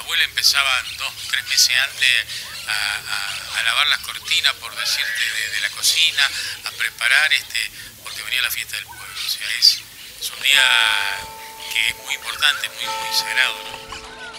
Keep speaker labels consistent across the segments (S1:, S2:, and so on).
S1: abuela empezaban 2 o 3 meses antes a lavar las cortinas, por decirte, de la cocina, a preparar, porque venía la fiesta del pueblo. O sea, es un día que es muy importante, muy, muy sagrado, ¿no?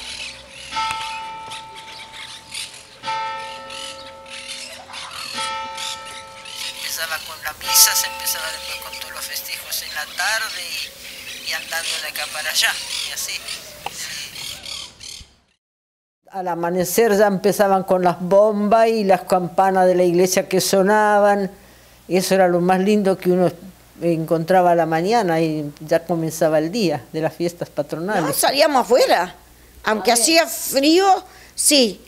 S2: Empezaba con la misa, se empezaba después con todos los festejos en la tarde y andando de acá para allá, y así.
S3: Al amanecer ya empezaban con las bombas y las campanas de la iglesia que sonaban, y eso era lo más lindo que uno encontraba a la mañana, y ya comenzaba el día de las fiestas patronales.
S4: No, salíamos afuera, aunque hacía frío, sí,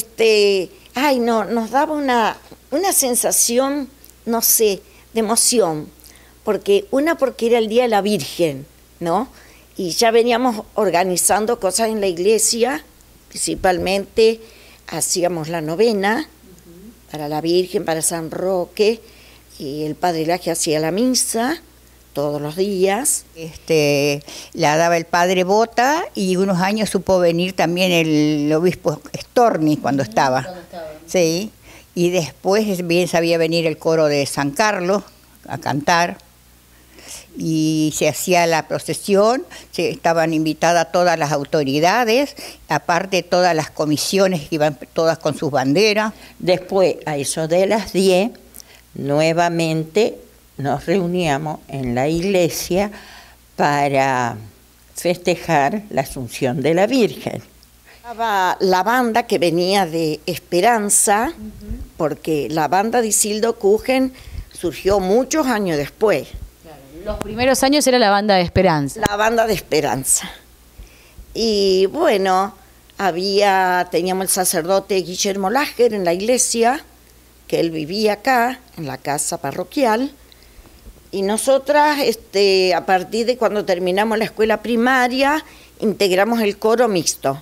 S4: nos daba una sensación, no sé, de emoción, porque era el Día de la Virgen, ¿no? Y ya veníamos organizando cosas en la iglesia, principalmente hacíamos la novena para la Virgen, para San Roque, y el Padre Laje hacía la misa todos los días.
S5: La daba el Padre Bota, y unos años supo venir también el obispo Storni cuando estaba. Sí. Y después bien sabía venir el coro de San Carlos a cantar, y se hacía la procesión, estaban invitadas todas las autoridades, aparte todas las comisiones que iban todas con sus banderas.
S6: Después, a eso de las 10, nuevamente nos reuníamos en la iglesia para festejar la Asunción de la Virgen.
S4: Estaba la banda que venía de Esperanza, porque la banda de Isildo Kuchen surgió muchos años después.
S7: Claro, los primeros años era la banda de Esperanza.
S4: La banda de Esperanza. Y bueno, teníamos el sacerdote Guillermo Lager en la iglesia, que él vivía acá, en la casa parroquial, y nosotras, a partir de cuando terminamos la escuela primaria, integramos el coro mixto.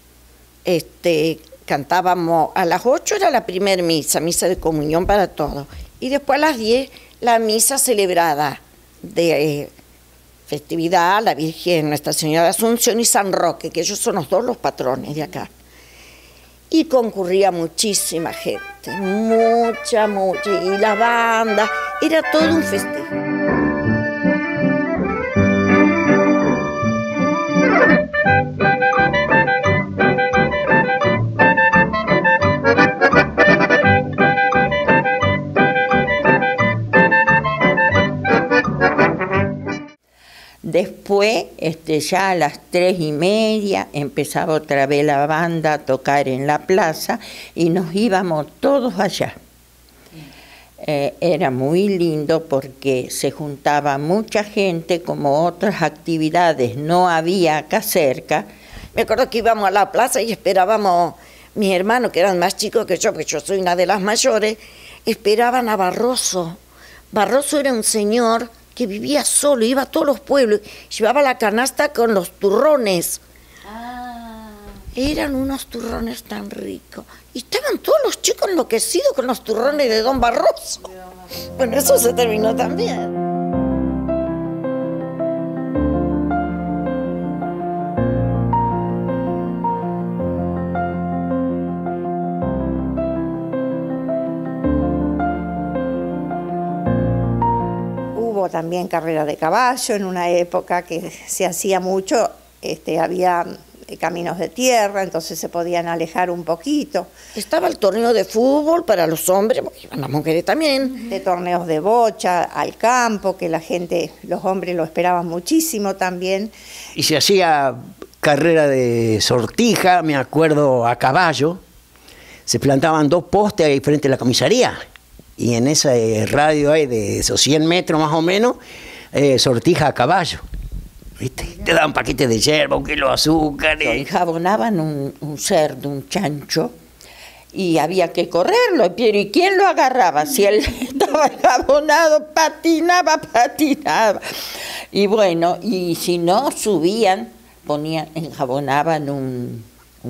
S4: Cantábamos a las 8, era la primer misa de comunión para todos, y después a las 10 la misa celebrada de festividad a la Virgen Nuestra Señora de Asunción y San Roque, que ellos son los patrones de acá. Y concurría muchísima gente, mucha, y la banda, era todo un festejo.
S6: Después, ya a las 3:30, empezaba otra vez la banda a tocar en la plaza y nos íbamos todos allá. Era muy lindo porque se juntaba mucha gente, como otras actividades no había acá cerca.
S4: Me acuerdo que íbamos a la plaza y esperábamos, mis hermanos que eran más chicos que yo, porque yo soy una de las mayores, esperaban a Barroso. Barroso era un señor que vivía solo, iba a todos los pueblos, llevaba la canasta con los turrones. Eran unos turrones tan ricos. Y estaban todos los chicos enloquecidos con los turrones de don Barroso. Bueno, eso se terminó también.
S5: También carrera de caballo, en una época que se hacía mucho, había caminos de tierra, entonces se podían alejar un poquito.
S4: Estaba el torneo de fútbol para los hombres, porque iban las mujeres también.
S5: De torneos de bocha, al campo, que los hombres lo esperaban muchísimo también.
S8: Y se hacía carrera de sortija, me acuerdo, a caballo. Se plantaban 2 postes ahí frente a la comisaría. Y en ese radio ahí de esos 100 metros más o menos, sortija a caballo. ¿Viste? Te daban paquetes de yerba, 1 kilo de azúcar.
S6: Enjabonaban un cerdo, un chancho, y había que correrlo. Pero ¿y quién lo agarraba? Si él estaba enjabonado, patinaba. Y bueno, y si no, subían, enjabonaban un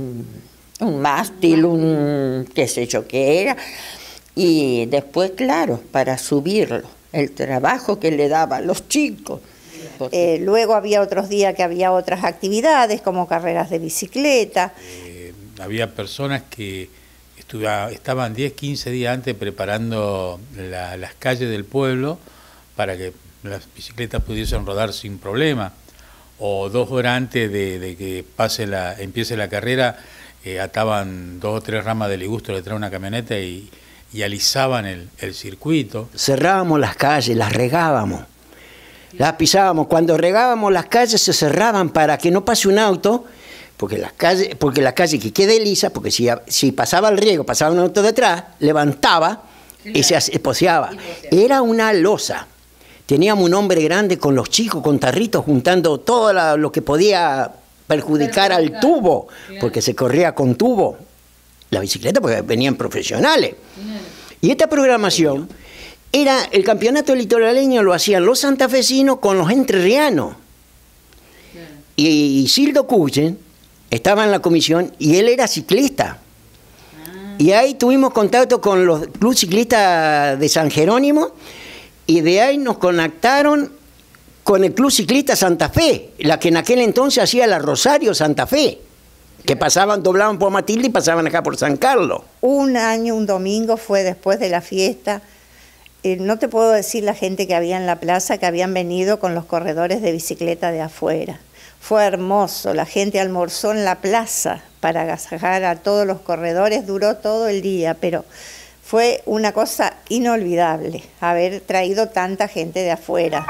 S6: mástil, qué sé yo qué era. Y después, claro, para subirlo, el trabajo que le daba a los chicos.
S5: Luego había otros días que había otras actividades, como carreras de bicicleta.
S1: había personas que estaban 10, 15 días antes preparando las calles del pueblo para que las bicicletas pudiesen rodar sin problema, o 2 horas antes de que empiece la carrera, ataban 2 o 3 ramas de ligusto detrás de una camioneta y alisaban el circuito.
S8: Cerrábamos las calles, las regábamos, las pisábamos. Cuando regábamos las calles se cerraban para que no pase un auto, porque la calle que quede lisa, porque si pasaba el riego, pasaba un auto detrás, levantaba y se poseaba. Era una losa. Teníamos un hombre grande con los chicos, con tarritos, juntando todo lo que podía perjudicar al tubo, porque se corría con tubo la bicicleta, porque venían profesionales. Y esta programación era, el campeonato litoraleño lo hacían los santafesinos con los entrerrianos. Y Sildo Cuyen estaba en la comisión y él era ciclista. Y ahí tuvimos contacto con los club ciclistas de San Jerónimo, y de ahí nos conectaron con el Club Ciclista Santa Fe, la que en aquel entonces hacía la Rosario Santa Fe, que doblaban por Matilde y pasaban acá por San Carlos.
S9: Un año, un domingo, fue después de la fiesta. No te puedo decir la gente que había en la plaza, que habían venido con los corredores de bicicleta de afuera. Fue hermoso, la gente almorzó en la plaza para agasajar a todos los corredores, duró todo el día, pero fue una cosa inolvidable haber traído tanta gente de afuera.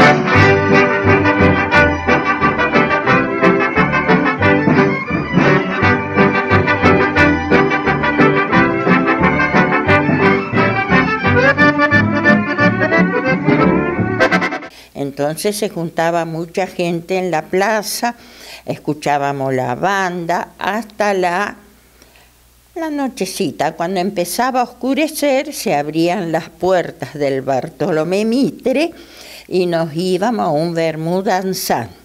S6: Entonces se juntaba mucha gente en la plaza, escuchábamos la banda hasta la nochecita. Cuando empezaba a oscurecer se abrían las puertas del Bartolomé Mitre y nos íbamos a un vermú danzante.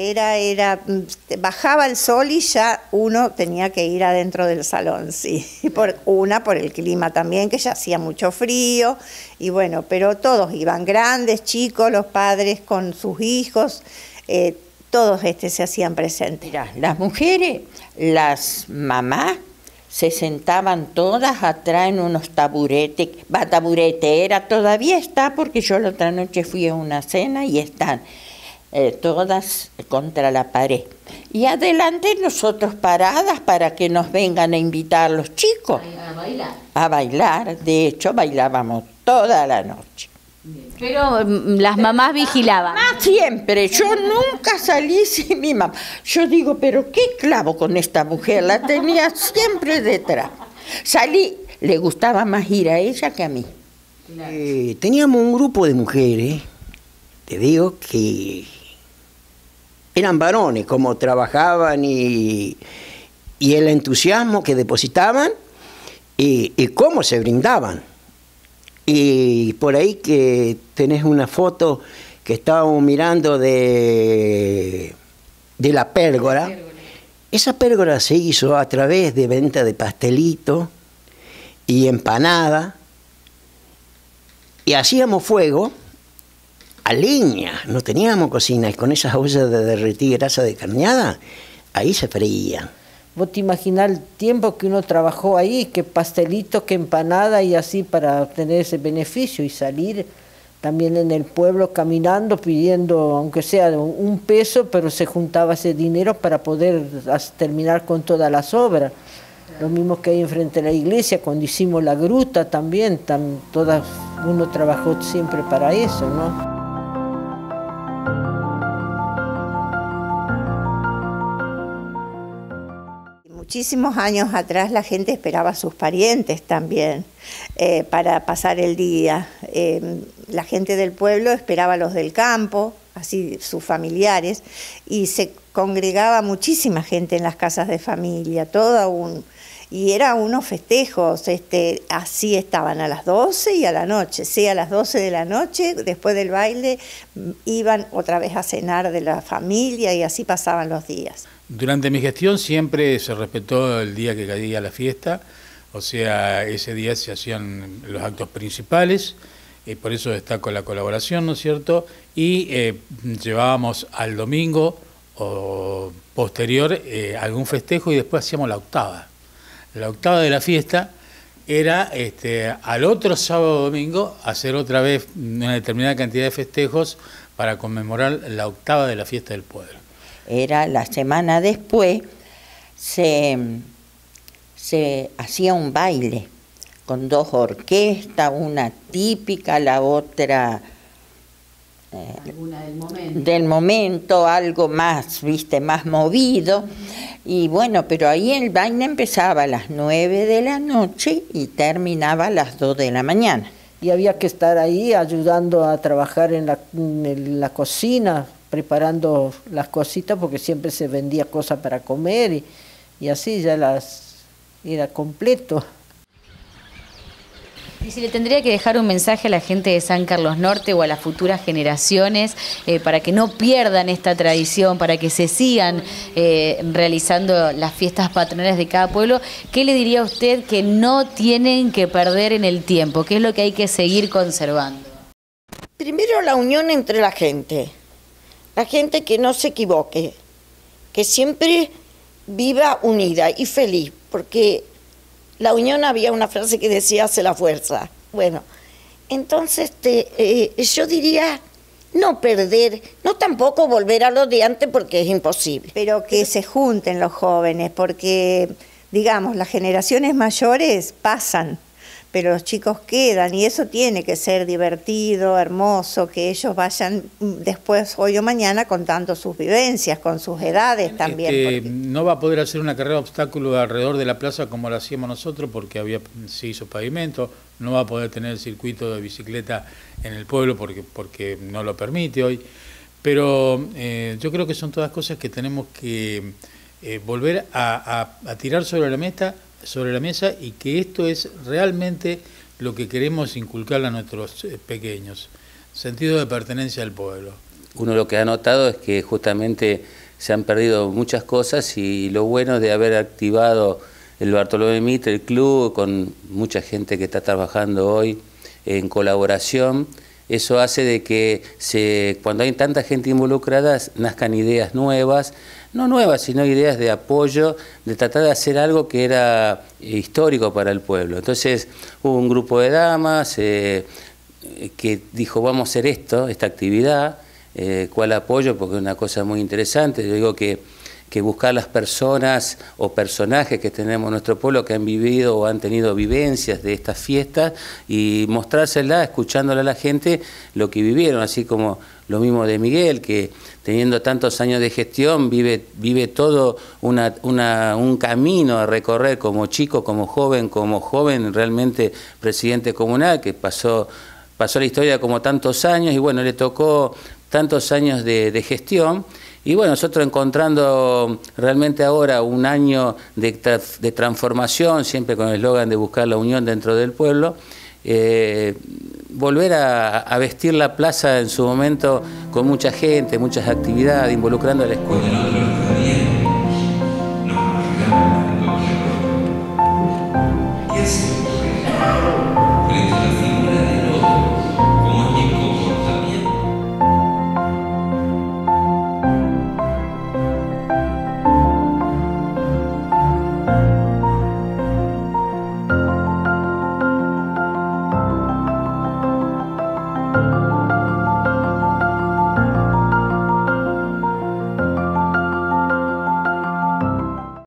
S9: Bajaba el sol y ya uno tenía que ir adentro del salón, sí. Por el clima también, que ya hacía mucho frío, y bueno, pero todos iban, grandes, chicos, los padres con sus hijos, todos se hacían presentes.
S6: Mirá, las mujeres, las mamás, se sentaban todas atrás en unos taburetes, taburetera todavía está, porque yo la otra noche fui a una cena y están todas contra la pared. Y adelante nosotros paradas para que nos vengan a invitar los chicos.
S7: A bailar.
S6: A bailar, de hecho bailábamos toda la noche.
S7: Pero las mamás vigilaban.
S6: Siempre, yo nunca salí sin mi mamá. Yo digo, pero qué clavo con esta mujer, la tenía siempre detrás. Salí, le gustaba más ir a ella que a mí.
S8: Teníamos un grupo de mujeres, te digo, que eran varones, como trabajaban y el entusiasmo que depositaban y cómo se brindaban. Y por ahí que tenés una foto que estábamos mirando de la pérgora. Esa pérgora se hizo a través de venta de pastelito y empanada. Y hacíamos fuego a leña, no teníamos cocina, y con esas ollas de derretir grasa de carneada, ahí se freían.
S3: Vos te imaginás el tiempo que uno trabajó ahí, que pastelito, que empanada y así para obtener ese beneficio y salir también en el pueblo caminando pidiendo, aunque sea un peso, pero se juntaba ese dinero para poder terminar con todas las obras. Lo mismo que hay enfrente de la iglesia, cuando hicimos la gruta también, uno trabajó siempre para eso, ¿no?
S9: Muchísimos años atrás la gente esperaba a sus parientes también para pasar el día. La gente del pueblo esperaba a los del campo, así sus familiares, y se congregaba muchísima gente en las casas de familia, y eran unos festejos, así estaban a las 12 y a la noche, sí, a las 12 de la noche, después del baile, iban otra vez a cenar de la familia y así pasaban los días.
S1: Durante mi gestión siempre se respetó el día que caía la fiesta, o sea, ese día se hacían los actos principales, por eso destaco la colaboración, ¿no es cierto? Y llevábamos al domingo o posterior algún festejo y después hacíamos la octava. la octava de la fiesta era al otro sábado o domingo hacer otra vez una determinada cantidad de festejos para conmemorar la octava de la fiesta del pueblo.
S6: Era la semana después, se hacía un baile con 2 orquestas, una típica, la otra
S7: Alguna
S6: del momento, algo más, viste, más movido. Y bueno, pero ahí el baile empezaba a las 9 de la noche y terminaba a las 2 de la mañana.
S3: Y había que estar ahí ayudando a trabajar en la cocina, preparando las cositas, porque siempre se vendía cosas para comer y así ya era completo.
S7: Y si le tendría que dejar un mensaje a la gente de San Carlos Norte o a las futuras generaciones para que no pierdan esta tradición, para que se sigan realizando las fiestas patronales de cada pueblo, ¿qué le diría a usted que no tienen que perder en el tiempo? ¿Qué es lo que hay que seguir conservando?
S4: Primero, la unión entre la gente que no se equivoque, que siempre viva unida y feliz, porque la unión, había una frase que decía, hace la fuerza. Bueno, entonces yo diría no perder, no tampoco volver a lo de antes porque es imposible.
S9: Pero que se junten los jóvenes, porque, digamos, las generaciones mayores pasan, pero los chicos quedan, y eso tiene que ser divertido, hermoso, que ellos vayan después, hoy o mañana, contando sus vivencias, con sus edades también.
S1: No va a poder hacer una carrera de obstáculos alrededor de la plaza como lo hacíamos nosotros, porque se hizo pavimento. No va a poder tener el circuito de bicicleta en el pueblo porque no lo permite hoy. Pero yo creo que son todas cosas que tenemos que volver a tirar sobre la mesa, y que esto es realmente lo que queremos inculcar a nuestros pequeños, sentido de pertenencia al pueblo.
S10: Uno lo que ha notado es que justamente se han perdido muchas cosas, y lo bueno de haber activado el Bartolomé Mitre, el club, con mucha gente que está trabajando hoy en colaboración, eso hace de que cuando hay tanta gente involucrada nazcan ideas nuevas, no nuevas, sino ideas de apoyo, de tratar de hacer algo que era histórico para el pueblo. Entonces hubo un grupo de damas que dijo, vamos a hacer esta actividad, ¿cuál apoyo? Porque es una cosa muy interesante. Yo digo que buscar las personas o personajes que tenemos en nuestro pueblo que han vivido o han tenido vivencias de estas fiestas y mostrárselas, escuchándole a la gente lo que vivieron, así como lo mismo de Miguel, que teniendo tantos años de gestión vive todo un camino a recorrer como chico, como joven realmente presidente comunal, que pasó la historia como tantos años, y bueno, le tocó tantos años de gestión. Y bueno, nosotros encontrando realmente ahora un año de transformación, siempre con el eslogan de buscar la unión dentro del pueblo, volver a vestir la plaza en su momento con mucha gente, muchas actividades, involucrando a la escuela.